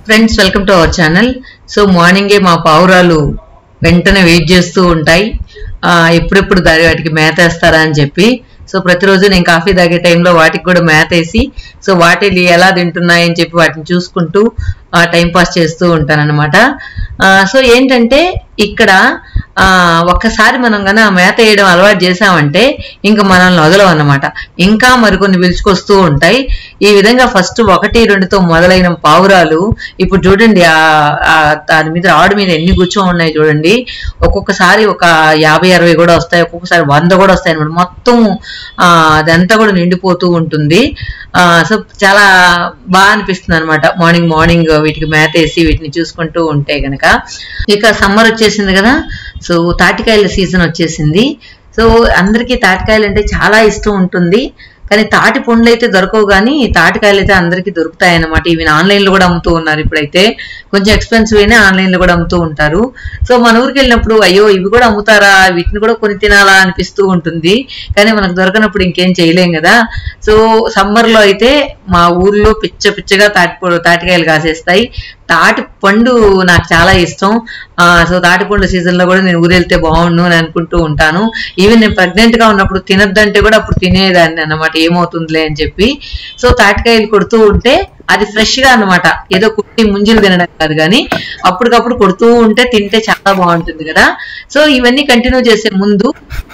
Friends welcome to our channel. So మార్నింగే మా పావురాలు వెంటనే వెయిట్ చేస్తూ ఉంటాయి, ఎప్పుడెప్పుడు వాటికి మేత వేస్తారా అని చెప్పి. సో ప్రతిరోజు నేను కాఫీ తాగే టైంలో వాటికి కూడా మేత వేసి, సో వాటిని ఎలా తింటున్నాయని చెప్పి వాటిని చూసుకుంటూ టైం పాస్ చేస్తూ ఉంటానన్నమాట. సో ఏంటంటే ఇక్కడ ఒక్కసారి మనం కన్నా మేత వేయడం అలవాటు చేసామంటే ఇంకా మనల్ని వదలవు అన్నమాట. ఇంకా మరికొన్ని పిలుచుకొస్తూ ఉంటాయి. ఈ విధంగా ఫస్ట్ 1-2తో మొదలైన పావురాలు ఇప్పుడు చూడండి దాని మీద ఆడు మీద ఎన్ని కూర్చొని ఉన్నాయి చూడండి. ఒక్కొక్కసారి ఒక 50-60 కూడా వస్తాయి, ఒక్కొక్కసారి 100 కూడా వస్తాయి అనమాట. మొత్తం అదంతా కూడా నిండిపోతూ ఉంటుంది. సో చాలా బాగా అనిపిస్తుంది అనమాట మార్నింగ్ వీటికి మేత వేసి వీటిని చూసుకుంటూ ఉంటే గనక. ఇక సమ్మర్ వచ్చేసింది కదా, సో తాటికాయల సీజన్ వచ్చేసింది. సో అందరికీ తాటికాయలు అంటే చాలా ఇష్టం ఉంటుంది, కానీ తాటి పండ్లు అయితే దొరకవు, కానీ తాటికాయలు అయితే అందరికీ దొరుకుతాయి అన్నమాట. ఇవి ఆన్లైన్లో కూడా అమ్ముతూ ఉన్నారు. ఇప్పుడైతే కొంచెం ఎక్స్పెన్సివ్ అయినా ఆన్లైన్లో కూడా అమ్ముతూ ఉంటారు. సో మన ఊరికి వెళ్ళినప్పుడు అయ్యో ఇవి కూడా అమ్ముతారా, వీటిని కూడా కొని తినాలా అనిపిస్తూ ఉంటుంది, కానీ మనకు దొరకనప్పుడు ఇంకేం చేయలేం కదా. సో సమ్మర్లో అయితే మా ఊర్లో పిచ్చగా తాటికాయలు కాసేస్తాయి. తాటి పండు నాకు చాలా ఇష్టం. సో తాటి పండు సీజన్లో కూడా నేను ఊరు వెళ్తే బాగుండు అని అనుకుంటూ ఉంటాను. ఈవెన్ నేను ప్రెగ్నెంట్గా ఉన్నప్పుడు తినద్దంటే కూడా అప్పుడు తినేదాన్ని అన్నమాట, ఏమవుతుందిలే అని చెప్పి. సో తాటికాయలు కొడుతూ ఉంటే అది ఫ్రెష్గా అన్నమాట, ఏదో కుట్టి ముంజులు తినడం కాదు, కానీ అప్పటికప్పుడు కొడుతూ ఉంటే తింటే చాలా బాగుంటుంది కదా. సో ఇవన్నీ కంటిన్యూ చేసే ముందు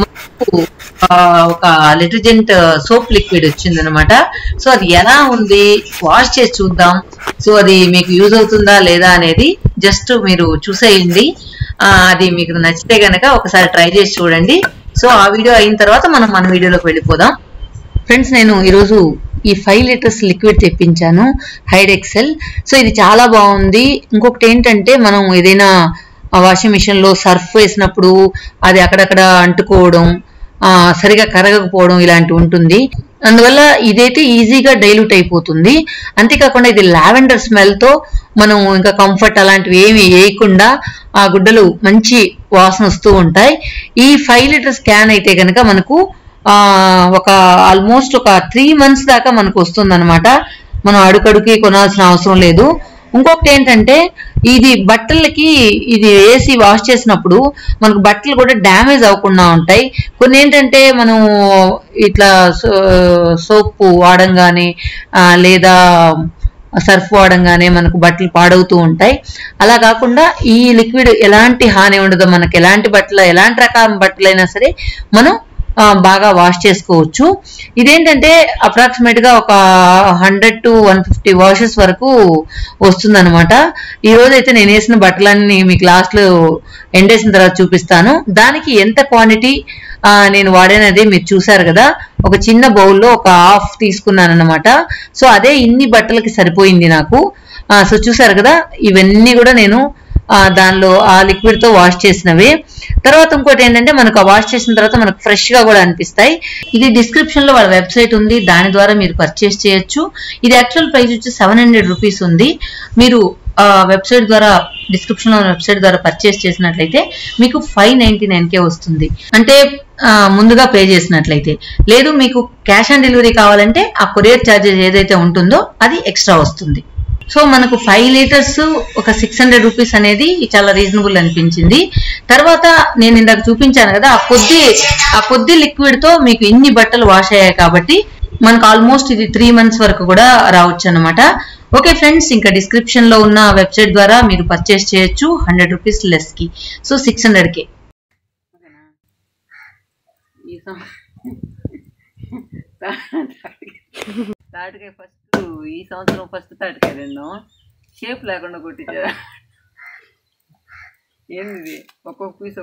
ఒక డిటర్జెంట్ సోప్ లిక్విడ్ వచ్చింది అనమాట. సో అది ఎలా ఉంది వాష్ చేసి చూద్దాం. సో అది మీకు యూజ్ అవుతుందా లేదా అనేది జస్ట్ మీరు చూసేయండి. అది మీకు నచ్చితే గనక ఒకసారి ట్రై చేసి చూడండి. సో ఆ వీడియో అయిన తర్వాత మన వీడియోలోకి వెళ్ళిపోదాం. ఫ్రెండ్స్ నేను ఈరోజు ఈ 5 లీటర్స్ లిక్విడ్ తెప్పించాను, హైడ్ ఎక్సెల్. సో ఇది చాలా బాగుంది. ఇంకొకటి ఏంటంటే మనం ఏదైనా వాషింగ్ మిషన్లో సర్ఫ్ వేసినప్పుడు అది అక్కడక్కడ అంటుకోవడం, సరిగా కరగకపోవడం ఇలాంటివి ఉంటుంది. అందువల్ల ఇదైతే ఈజీగా డైల్యూట్ అయిపోతుంది. అంతేకాకుండా ఇది లావెండర్ స్మెల్తో మనం ఇంకా కంఫర్ట్ అలాంటివి ఏమి వేయకుండా ఆ గుడ్డలు మంచి వాసన వస్తూ ఉంటాయి. ఈ 5 లీటర్స్ క్యాన్ అయితే కనుక మనకు ఆల్మోస్ట్ ఒక 3 months దాకా మనకు వస్తుంది అనమాట. మనం అడుగడుకి కొనాల్సిన అవసరం లేదు. ఇంకొకటి ఏంటంటే ఇది బట్టలకి ఇది వేసి వాష్ చేసినప్పుడు మనకు బట్టలు కూడా డ్యామేజ్ అవ్వకుండా ఉంటాయి. కొన్ని ఏంటంటే మనం ఇట్లా సోప్ వాడంగానే లేదా సర్ఫ్ వాడంగానే మనకు బట్టలు పాడవుతూ ఉంటాయి. అలా కాకుండా ఈ లిక్విడ్ ఎలాంటి హాని ఉండదు. మనకు ఎలాంటి రకం బట్టలైనా సరే మనం బాగా వాష్ చేసుకోవచ్చు. ఇదేంటంటే అప్రాక్సిమేట్ గా ఒక 100 to 150 వాషెస్ వరకు వస్తుంది అనమాట. ఈ రోజు అయితే నేను వేసిన బట్టలన్నీ మీకు లాస్ట్ లో ఎండేసిన తర్వాత చూపిస్తాను. దానికి ఎంత క్వాంటిటీ నేను వాడేనది మీరు చూసారు కదా. ఒక చిన్న బౌల్లో ఒక హాఫ్ తీసుకున్నాను అనమాట. సో అదే ఇన్ని బట్టలకి సరిపోయింది నాకు. సో చూసారు కదా, ఇవన్నీ కూడా నేను దానిలో ఆ లిక్విడ్ తో వాష్ చేసినవి. తర్వాత ఇంకోటి ఏంటంటే మనకు వాష్ చేసిన తర్వాత మనకు ఫ్రెష్ గా కూడా అనిపిస్తాయి. ఇది డిస్క్రిప్షన్ లో వాళ్ళ వెబ్సైట్ ఉంది, దాని ద్వారా మీరు పర్చేస్ చేయొచ్చు. ఇది యాక్చువల్ ప్రైస్ వచ్చి 700 రూపీస్ ఉంది. మీరు వెబ్సైట్ ద్వారా డిస్క్రిప్షన్ లో వెబ్సైట్ ద్వారా పర్చేస్ చేసినట్లయితే మీకు 599కే వస్తుంది, అంటే ముందుగా పే చేసినట్లయితే. లేదు మీకు క్యాష్ ఆన్ డెలివరీ కావాలంటే ఆ కొరియర్ ఛార్జెస్ ఏదైతే ఉంటుందో అది ఎక్స్ట్రా వస్తుంది. సో మనకు 5 లీటర్స్ ఒక 600 రూపీస్ అనేది చాలా రీజనబుల్ అనిపించింది. తర్వాత నేను ఇందాక చూపించాను కదా, ఆ కొద్ది లిక్విడ్ తో మీకు ఇన్ని బట్టలు వాష్ అయ్యాయి కాబట్టి మనకు ఆల్మోస్ట్ ఇది 3 months వరకు కూడా రావచ్చు అనమాట. ఓకే ఫ్రెండ్స్, ఇంకా డిస్క్రిప్షన్ లో ఉన్న వెబ్సైట్ ద్వారా మీరు పర్చేస్ చేయొచ్చు 100 రూపీస్ లెస్ కి. సో 600కే. తాటికాయ ఫస్ట్ ఈ సంవత్సరం ఫస్ట్ తాటికాయ తిన్నాం, షేప్ లేకుండా కొట్టించారు. ఏంది ఇది, ఒక్కొక్క పీసు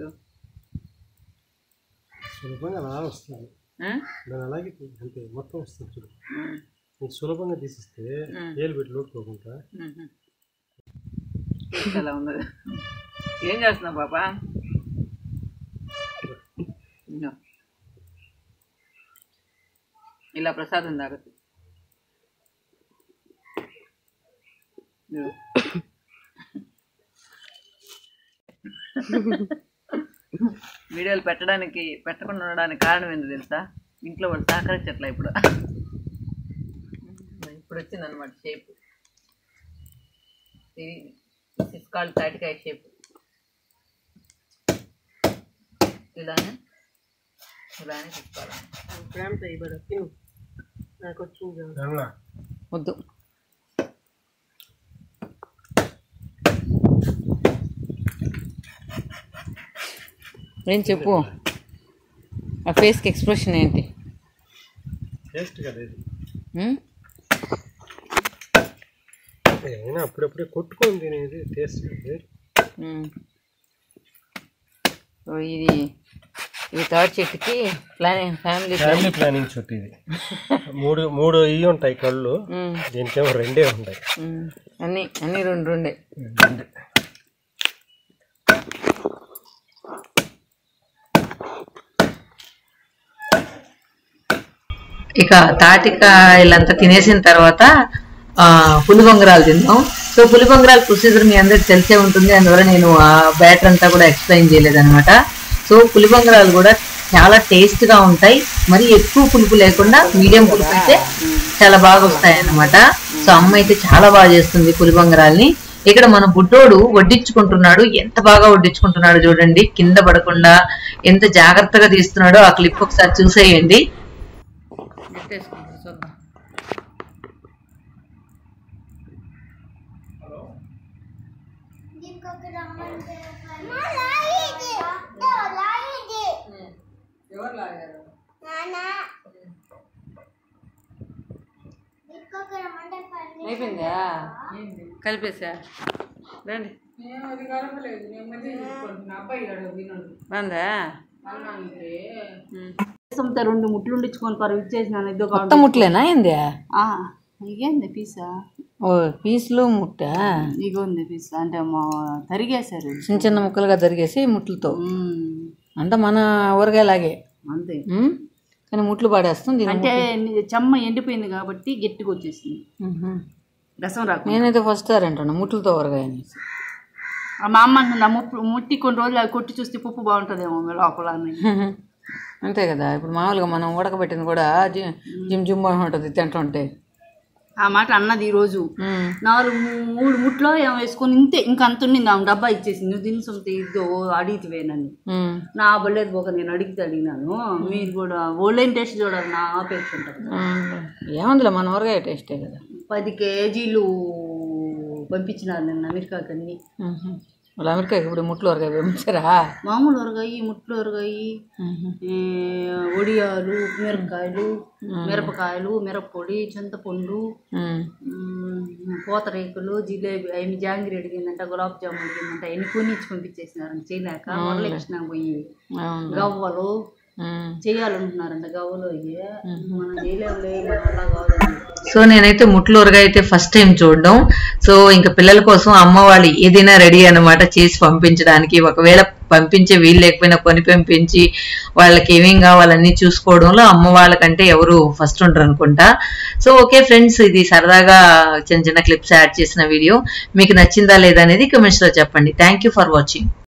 సులభంగా అలా వస్తుంది. దాని అలాగే అంతే మొత్తం వస్తుంది చూడు. నీకు సులభంగా తీసిస్తే ఏలు పెట్టి లోటుకోకుండా. అలా ఉన్నది. ఏం చేస్తున్నావు పాపా? ఇలా ప్రసాదం తాగదు. వీడియోలు పెట్టకుండా ఉండడానికి కారణం ఏంది తెలుసా? ఇంట్లో వాళ్ళు సహకరించట్లా. ఇప్పుడు వచ్చిందనమాట షేప్. దిస్ ఇస్ కాల్డ్ తాటికాయ షేప్. ఇలానే తీసుకోవాలి. వద్దు ఏం చెప్పు, ఆ ఫేస్కి ఎక్స్ప్రెషన్ ఏంటి? అప్పుడప్పుడే కొట్టుకొని తినేది టేస్ట్. ఇది థర్డ్ చెట్టుకి ఫ్యామిలీ ప్లానింగ్ చెట్టు ఇది. మూడు ఇవి ఉంటాయి కళ్ళు, దీనికేమో 2 ఉంటాయి. అన్ని రెండే. ఇక తాటికాయలంతా తినేసిన తర్వాత పులిబొంగరాలు తిందాం. సో పులిబొంగరాల ప్రొసీజర్ మీ అందరికి తెలిసే ఉంటుంది, అందువల్ల నేను ఆ బ్యాటర్ అంతా కూడా ఎక్స్ప్లెయిన్ చేయలేదన్నమాట. సో పులిబొంగరాలు కూడా చాలా టేస్ట్గా ఉంటాయి, మరి ఎక్కువ పులుపు లేకుండా మీడియం పులుపు అయితే చాలా బాగా వస్తాయి అన్నమాట. సో అమ్మ అయితే చాలా బాగా చేస్తుంది పులిబొంగరాల్ని. ఇక్కడ మన బుడ్డోడు వడ్డించుకుంటున్నాడు, ఎంత బాగా వడ్డించుకుంటున్నాడు చూడండి, కింద పడకుండా ఎంత జాగ్రత్తగా తీస్తున్నాడో ఆ క్లిప్ ఒకసారి చూసేయండి. అయిపోయిందా? కలిపేసా రండి. బందా 2 ముట్లు ఉండించుకొని పరువు ఇచ్చేసినాను. కొత్త ముట్లేనా ఏంది? ఇగేంది పీసా? ఓ పీసులు ముట్ట ఇగోంది పీసా అంటే తరిగేశారు, చిన్న చిన్న ముక్కలుగా తరిగేసి ముట్లతో. అంటే మన ఊరగాయలాగే అంతే, కానీ ముట్లు పాడేస్తుంది. అంటే చెమ్మ ఎండిపోయింది కాబట్టి గట్టిగా వచ్చేసింది, రసం రాకు. నేనైతే ఫస్ట్ సార్ అంటున్నా ముట్లతో ఊరగాయ అనేసి. మా అమ్మ అంటుంది ముట్టి కొన్ని రోజులు అవి కొట్టి చూస్తే పప్పు బాగుంటుందేమో లోపల. అంతే కదా, ఇప్పుడు మామూలుగా మనం ఉడకబెట్టింది కూడా జిమ్ ఉంటుంది తింటుంటే. ఆ మాట అన్నది ఈరోజు. 3 ముట్లో ఏమో వేసుకొని ఇంతే, ఇంకా అంత ఉండింది. ఆమె డబ్బా ఇచ్చేసింది, నువ్వు తినసొంత ఇద్దో అడిగితేవేనని. నా బలేదు పోక నేను అడిగినాను. మీరు కూడా ఓన్లైన్ టేస్ట్ చూడాలి, నా ఆపేక్ష ఉంటుంది. ఏముందిలే మన ఊరగాయ టేస్టే కదా. 10 కేజీలు పంపించినారు నిన్న అమెరికాకి అన్ని. వాళ్ళు అమెరికాకి ఇప్పుడు ముట్లు ఊరగాయ పంపించారా? మామూలు ఊరగాయ, ముట్లు ఊరగాయ, వడియాలు, మిరపకాయలు, మిరప్పొడి, చింతపండు, పూతరేకులు, జిలేబీ, అవి జాంగిరి అడిగిందంట, గులాబ్ జామున్ అడిగిందంట, ఎన్ని కొని ఇచ్చి పంపించేసినారంట. చేయలేక వరలక్ష్మి పోయి గవ్వలు చేయాలంటున్నారంట. గవ్వలు మనం చేయలేములే, మన అలా కాదండి. సో నేనైతే ముట్లు ఊరగాయ అయితే ఫస్ట్ టైం చూడడం. సో ఇంకా పిల్లల కోసం అమ్మ వాళ్ళు ఏదైనా రెడీ అన్నమాట చేసి పంపించడానికి. ఒకవేళ పంపించే వీలు లేకపోయినా కొని పంపించి వాళ్ళకి ఏమేం కావాలన్నీ చూసుకోవడంలో అమ్మ వాళ్ళకంటే ఎవరు ఫస్ట్ ఉంటారు అనుకుంటా. సో ఓకే ఫ్రెండ్స్, ఇది సరదాగా చిన్న చిన్న క్లిప్స్ యాడ్ చేసిన వీడియో. మీకు నచ్చిందా లేదా అనేది కమెంట్స్లో చెప్పండి. Thank you for watching.